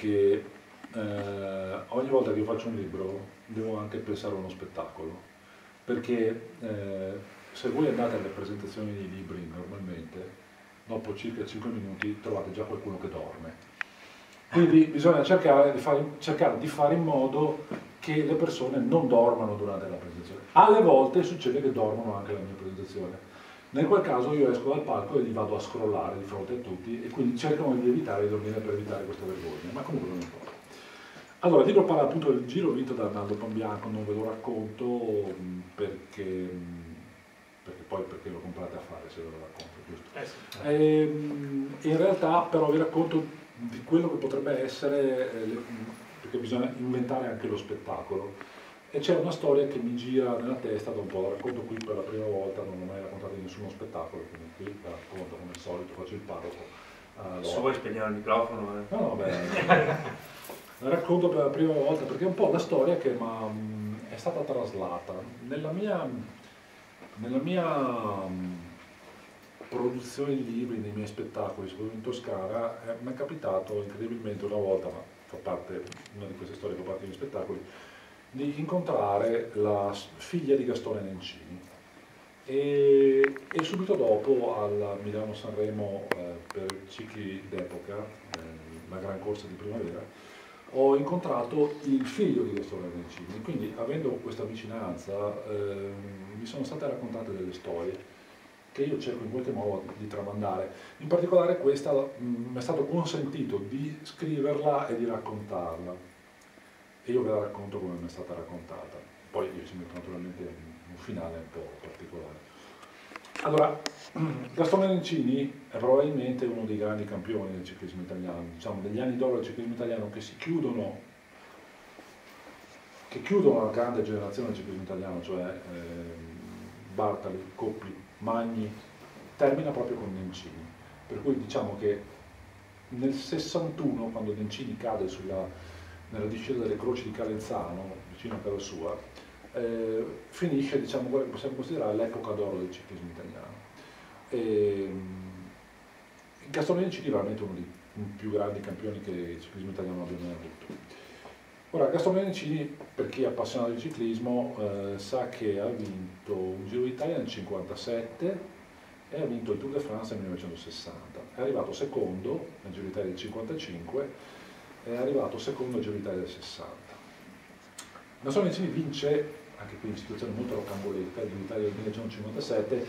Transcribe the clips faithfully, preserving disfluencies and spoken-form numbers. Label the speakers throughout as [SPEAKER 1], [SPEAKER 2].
[SPEAKER 1] che eh, ogni volta che io faccio un libro devo anche pensare a uno spettacolo, perché eh, se voi andate alle presentazioni dei libri normalmente, dopo circa cinque minuti trovate già qualcuno che dorme. Quindi bisogna cercare di, fare, cercare di fare in modo che le persone non dormano durante la presentazione. Alle volte succede che dormono anche alla mia presentazione. Nel quel caso io esco dal palco e li vado a scrollare di fronte a tutti e quindi cercano di evitare di dormire per evitare questa vergogna, ma comunque non importa. Allora, il libro parla appunto del giro vinto da Arnaldo Pambianco, non ve lo racconto perché, perché poi perché lo comprate a fare se ve lo racconto, giusto?
[SPEAKER 2] Eh sì.
[SPEAKER 1] E, in realtà però vi racconto di quello che potrebbe essere, eh, le, perché bisogna inventare anche lo spettacolo. E c'è una storia che mi gira nella testa da un po', la racconto qui per la prima volta, non ho mai raccontato in nessuno spettacolo, quindi qui la racconto come al solito, faccio il parroco. Allora.
[SPEAKER 2] Se vuoi spegnere il microfono. Eh.
[SPEAKER 1] No, no, beh, la racconto per la prima volta perché è un po' la storia che ma, è stata traslata. Nella mia, nella mia produzione di libri, nei miei spettacoli, soprattutto in Toscana, eh, mi è capitato incredibilmente una volta, ma fa parte, una di queste storie fa parte dei miei spettacoli, di incontrare la figlia di Gastone Nencini e, e subito dopo al Milano-Sanremo eh, per cicli d'epoca, eh, la gran corsa di primavera, ho incontrato il figlio di Gastone Nencini, quindi avendo questa vicinanza eh, mi sono state raccontate delle storie che io cerco in qualche modo di tramandare. In particolare questa mi è stato consentito di scriverla e di raccontarla. E io ve la racconto come mi è stata raccontata. Poi io ci metto naturalmente un finale un po' particolare. Allora, Gastone Nencini è probabilmente uno dei grandi campioni del ciclismo italiano, diciamo degli anni d'oro del ciclismo italiano che si chiudono, che chiudono la grande generazione del ciclismo italiano, cioè eh, Bartali, Coppi, Magni, termina proprio con Nencini. Per cui diciamo che nel sessantuno, quando Nencini cade sulla, nella discesa delle croci di Calenzano, vicino a casa sua, eh, finisce, diciamo, quella che possiamo considerare l'epoca d'oro del ciclismo italiano. E, Gastone Nencini è veramente uno dei più grandi campioni che il ciclismo italiano abbia mai avuto. Ora, Gastone Nencini, per chi è appassionato di ciclismo, eh, sa che ha vinto un Giro d'Italia nel cinquantasette e ha vinto il Tour de France nel millenovecentosessanta. È arrivato secondo nel Giro d'Italia del cinquantacinque e è arrivato secondo al Giro d'Italia del sessanta. Gastone Nencini vince, anche qui in situazione molto rocambolesca, il Giro d'Italia del millenovecentocinquantasette,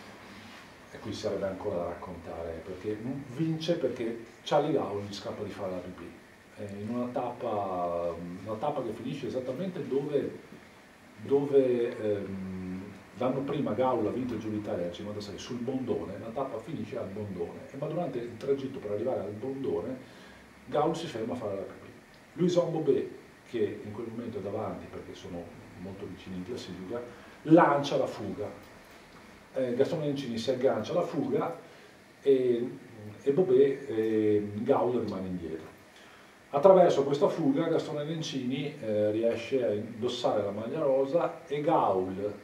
[SPEAKER 1] e qui sarebbe ancora da raccontare, perché vince perché Charlie Gaulle gli scappa di fare la pipì. In una tappa, una tappa che finisce esattamente dove, dove ehm, l'anno prima Gaulle ha vinto il Giro d'Italia nel cinquantasei sul Bondone, la tappa finisce al Bondone, e ma durante il tragitto per arrivare al Bondone Gaulle si ferma a fare la pipì. Louison Bobet, che in quel momento è davanti perché sono molto vicini in classifica, lancia la fuga. Eh, Gastone Nencini si aggancia alla fuga e, e Bobet, eh, Gaulle rimane indietro. Attraverso questa fuga Gastone Nencini eh, riesce a indossare la maglia rosa e Gaulle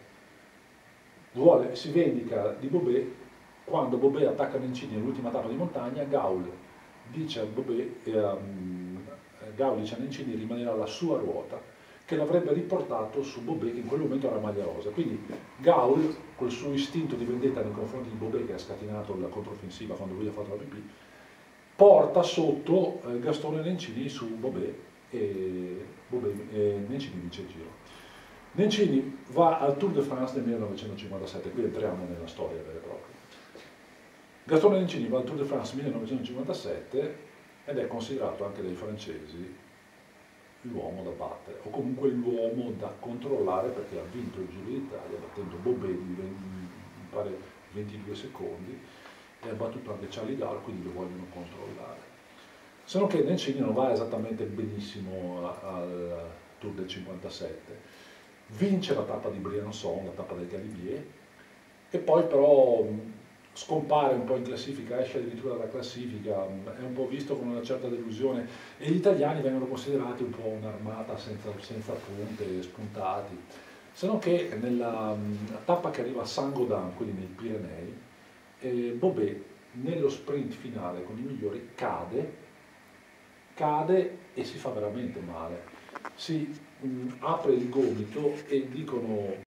[SPEAKER 1] vuole, si vendica di Bobet. Quando Bobet attacca Nencini nell'ultima tappa di montagna, Gaulle dice a Bobet, eh, um, Gaulle dice a Nencini di rimanere alla sua ruota, che l'avrebbe riportato su Bobet, che in quel momento era maglia rosa. Quindi Gaulle, col suo istinto di vendetta nei confronti di Bobet, che ha scatenato la controffensiva quando lui ha fatto la pipì, porta sotto eh, Gastone Nencini su Bobet e, Bobet, e Nencini vince il giro. Nencini va al Tour de France nel millenovecentocinquantasette, qui entriamo nella storia vera e propria. Gastone Nencini va al Tour de France nel millenovecentocinquantasette ed è considerato anche dai francesi l'uomo da battere, o comunque l'uomo da controllare, perché ha vinto il Giro d'Italia battendo Bobet di mi pare ventidue secondi, e ha battuto anche Charlie Gaulle, quindi lo vogliono controllare. Se non che Nencini non va esattamente benissimo al Tour del cinquantasette, vince la tappa di Briançon, la tappa del Galibier, e poi però scompare un po' in classifica, esce addirittura dalla classifica, è un po' visto con una certa delusione, e gli italiani vengono considerati un po' un'armata senza, senza punte, spuntati. Se non che nella tappa che arriva a Saint-Gaudens, quindi nei Pirenei, Eh, Bobet nello sprint finale con i migliori cade, cade e si fa veramente male. Si mh, apre il gomito e dicono